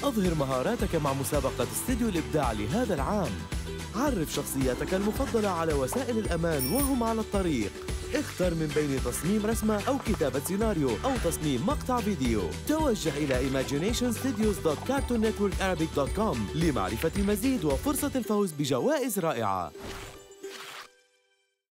أظهر مهاراتك مع مسابقة استديو الإبداع لهذا العام. عرف شخصياتك المفضلة على وسائل الأمان وهم على الطريق. اختر من بين تصميم رسمة أو كتابة سيناريو أو تصميم مقطع فيديو. توجه إلى imaginationstudios.cartoonnetworkarabic.com لمعرفة المزيد وفرصة الفوز بجوائز رائعة.